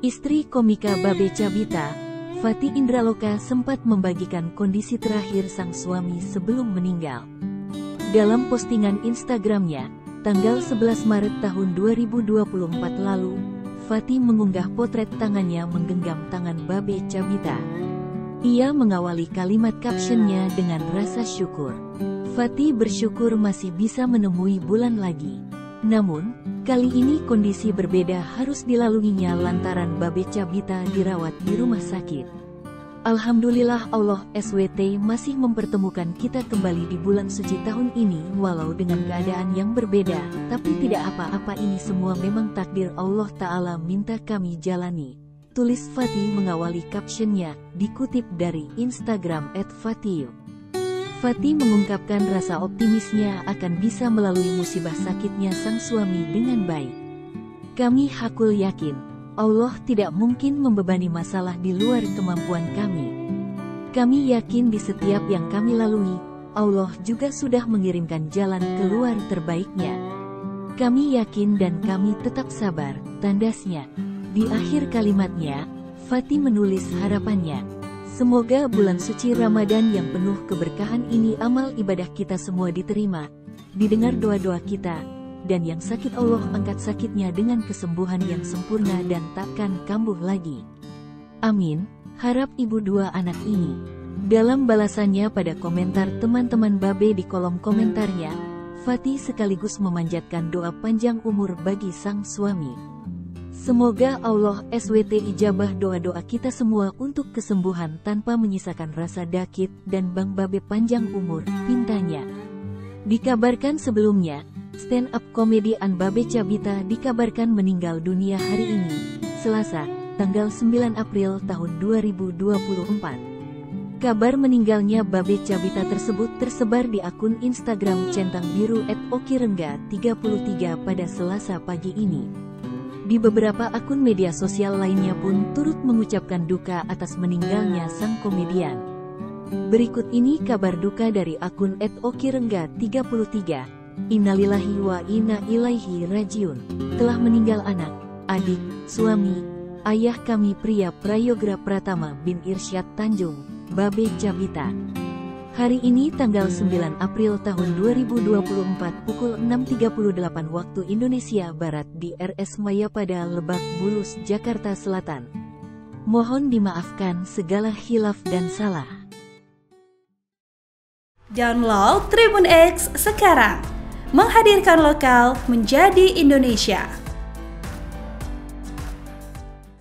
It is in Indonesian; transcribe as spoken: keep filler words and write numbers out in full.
Istri komika Babe Cabita, Faty Indraloka sempat membagikan kondisi terakhir sang suami sebelum meninggal. Dalam postingan Instagramnya, tanggal sebelas Maret tahun dua ribu dua puluh empat lalu, Faty mengunggah potret tangannya menggenggam tangan Babe Cabita. Ia mengawali kalimat captionnya dengan rasa syukur. Faty bersyukur masih bisa menemui bulan lagi. Namun, kali ini kondisi berbeda harus dilaluinya lantaran Babe Cabita dirawat di rumah sakit. Alhamdulillah Allah S W T masih mempertemukan kita kembali di bulan suci tahun ini walau dengan keadaan yang berbeda, tapi tidak apa-apa, ini semua memang takdir Allah Ta'ala minta kami jalani. Tulis Faty mengawali captionnya, dikutip dari Instagram et fatyu. Faty mengungkapkan rasa optimisnya akan bisa melalui musibah sakitnya sang suami dengan baik. Kami hakul yakin, Allah tidak mungkin membebani masalah di luar kemampuan kami. Kami yakin di setiap yang kami lalui, Allah juga sudah mengirimkan jalan keluar terbaiknya. Kami yakin dan kami tetap sabar, tandasnya. Di akhir kalimatnya, Faty menulis harapannya. Semoga bulan suci Ramadan yang penuh keberkahan ini amal ibadah kita semua diterima, didengar doa-doa kita, dan yang sakit Allah angkat sakitnya dengan kesembuhan yang sempurna dan takkan kambuh lagi. Amin, harap ibu dua anak ini. Dalam balasannya pada komentar teman-teman Babe di kolom komentarnya, Faty sekaligus memanjatkan doa panjang umur bagi sang suami. Semoga Allah S W T ijabah doa-doa kita semua untuk kesembuhan tanpa menyisakan rasa dakit dan Bang Babe panjang umur, pintanya. Dikabarkan sebelumnya, stand-up komedian Babe Cabita dikabarkan meninggal dunia hari ini, Selasa, tanggal sembilan April tahun dua ribu dua puluh empat. Kabar meninggalnya Babe Cabita tersebut tersebar di akun Instagram centang biru et okirengga tiga puluh tiga pada Selasa pagi ini. Di beberapa akun media sosial lainnya pun turut mengucapkan duka atas meninggalnya sang komedian. Berikut ini kabar duka dari akun et okirengga tiga puluh tiga. Innalillahi wa inna ilaihi rajiun. Telah meninggal anak, adik, suami, ayah kami pria Prayogra Pratama bin Irsyad Tanjung, Babe Cabita. Hari ini tanggal sembilan April tahun dua ribu dua puluh empat pukul enam tiga puluh delapan waktu Indonesia Barat di R S Mayapada Lebak Bulus, Jakarta Selatan. Mohon dimaafkan segala khilaf dan salah. Download Tribun X sekarang, menghadirkan lokal menjadi Indonesia.